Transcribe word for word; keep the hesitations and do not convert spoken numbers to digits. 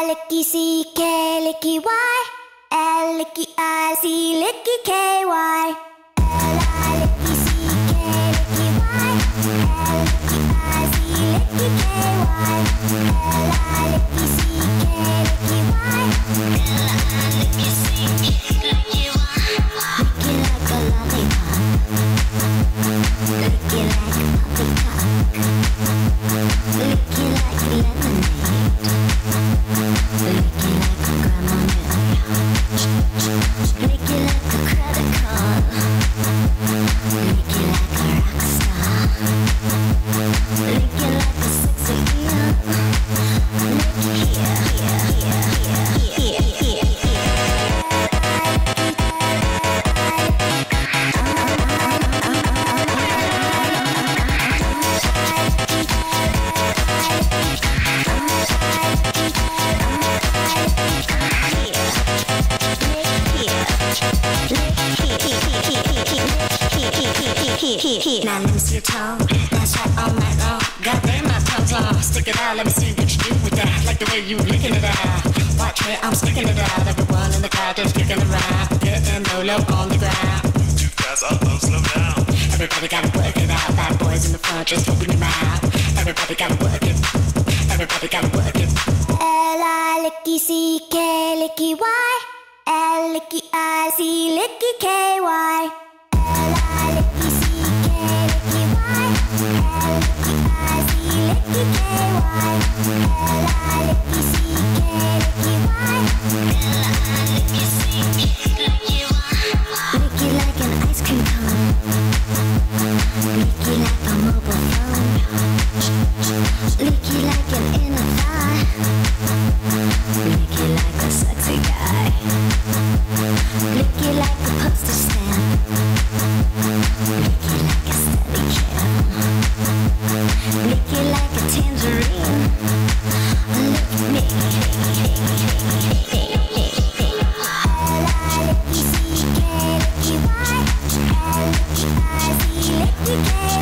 licky C K, licky Y, L licky I, C licky K Y. L I licky C K, licky Y, L licky I, C licky K Y. L I licky C K, licky Y, L I licky C K, licky Y. Licky like a lollipop, licky like a poppycock, licky like lemonade, licky like a grandma milk, licky like a credit card, licky like a rock star, licky like a sexy eel, licky here, here, here, here, here, here, now let me see your tongue. That's right, all night long. Goddamn, my tongue's long. Stick it out, let me see what you do with that. Like the way you licking it out. Watch me, I'm sticking it out. Everyone in the crowd just kicking around, getting low, low on the ground. Too fast, uh oh, slow down. Everybody gotta work it out. Bad boys in the front, just open your mouth. Everybody gotta work it. Everybody gotta work it. L I licky C K, licky Y, L licky I, C licky K Y. L I licky C K, licky Y, L licky I, C licky K Y. L I licky C K, licky Y, L I licky C K, licky Y. Licky like an ice cream cone, licky like a mobile phone, licky like an inner thigh, licky like a sexy guy, licky like a poster stamp, licky like a steady cam, licky like a tangerine, lick me. L I licky C K, licky Y, L licky I, C licky K